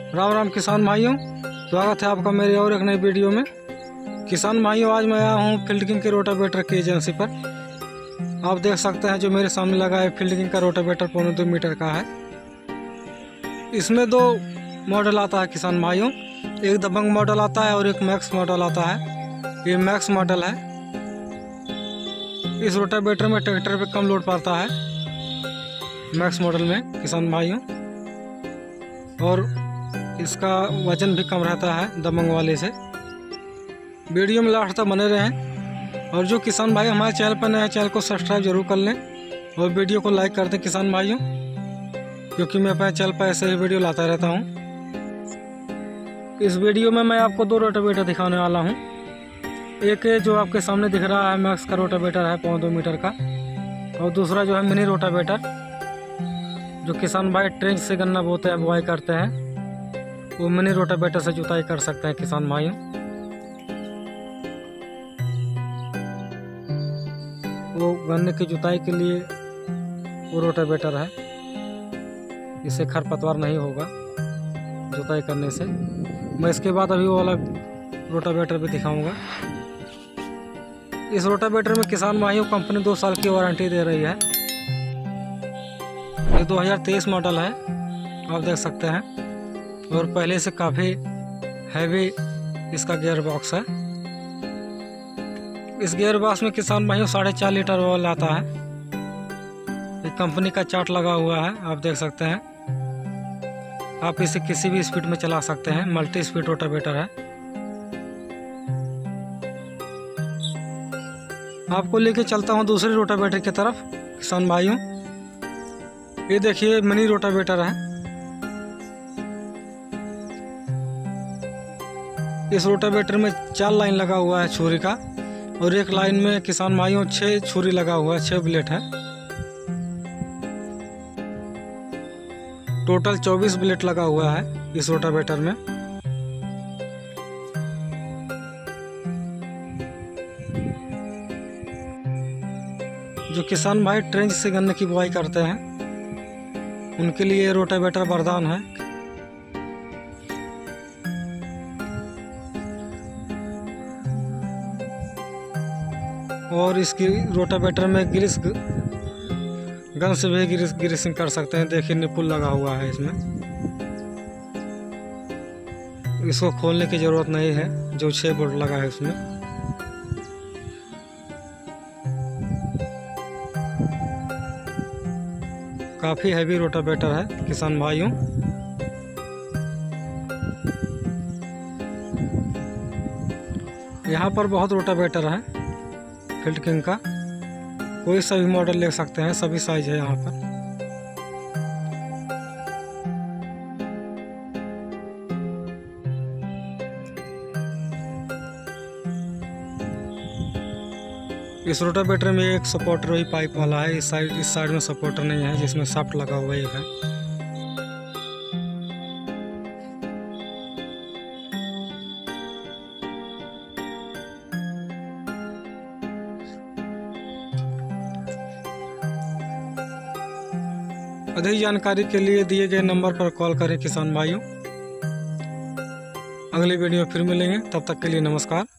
राम राम किसान भाइयों, स्वागत है आपका मेरी और एक नई वीडियो में। किसान भाइयों, आज मैं आया हूँ फील्ड किंग के रोटावेटर की एजेंसी पर। आप देख सकते हैं जो मेरे सामने लगा है फील्ड किंग का रोटावेटर 2.25 मीटर का है। इसमें दो मॉडल आता है किसान भाइयों, एक दबंग मॉडल आता है और एक मैक्स मॉडल आता है। ये मैक्स मॉडल है। इस रोटावेटर में ट्रैक्टर पे कम लोड पड़ता है मैक्स मॉडल में किसान भाइयों, और इसका वजन भी कम रहता है दबंग वाले से। वीडियो में लास्ट तक बने रहें, और जो किसान भाई हमारे चैनल पर नए हैं चैनल को सब्सक्राइब जरूर कर लें और वीडियो को लाइक कर दें किसान भाइयों, क्योंकि मैं अपने चैनल पर ऐसे ही वीडियो लाता रहता हूं। इस वीडियो में मैं आपको दो रोटावेटर दिखाने वाला हूं। एक जो आपके सामने दिख रहा है मैक्स का रोटावेटर है 2.25 मीटर का, और दूसरा जो है मिनी रोटावेटर, जो किसान भाई ट्रेंच से गन्ना बोते हैं, बुआई करते हैं, वो मिनी रोटावेटर से जुताई कर सकते हैं किसान भाइयों। वो गन्ने की जुताई के लिए वो रोटावेटर है, इससे खरपतवार नहीं होगा जुताई करने से। मैं इसके बाद अभी वो वाला रोटावेटर भी दिखाऊंगा। इस रोटावेटर में किसान भाइयों कंपनी 2 साल की वारंटी दे रही है। ये 2023 मॉडल है, आप देख सकते हैं, और पहले से काफ़ी हैवी इसका गियर बॉक्स है। इस गियर बॉक्स में किसान भाइयों 4.5 लीटर ऑयल आता है। एक कंपनी का चार्ट लगा हुआ है, आप देख सकते हैं। आप इसे किसी भी स्पीड में चला सकते हैं, मल्टी स्पीड रोटावेटर है। आपको लेके चलता हूँ दूसरे रोटावेटर की तरफ किसान भाइयों। ये देखिए मिनी रोटावेटर है। इस रोटावेटर में 4 लाइन लगा हुआ है छुरी का, और एक लाइन में किसान भाइयों 6 छुरी लगा हुआ है, 6 ब्लेड है। टोटल 24 ब्लेड लगा हुआ है इस रोटावेटर में। जो किसान भाई ट्रेंच से गन्ने की बुआई करते हैं उनके लिए रोटावेटर वरदान है। और इसकी रोटावेटर में ग्रीस गन से भी ग्रीसिंग कर सकते हैं। देखिए निपुल लगा हुआ है इसमें, इसको खोलने की ज़रूरत नहीं है, जो 6 बोल्ट लगा है उसमें। काफ़ी हैवी रोटावेटर है किसान भाइयों। यहाँ पर बहुत रोटावेटर है फील्ड किंग का, कोई सा भी मॉडल ले सकते हैं, सभी साइज है यहाँ पर। इस रोटावेटर में एक सपोर्टर ही पाइप वाला है, इस साइड में सपोर्टर नहीं है, जिसमें शाफ्ट लगा हुआ एक है। अधिक जानकारी के लिए दिए गए नंबर पर कॉल करें किसान भाइयों। अगली वीडियो में फिर मिलेंगे, तब तक के लिए नमस्कार।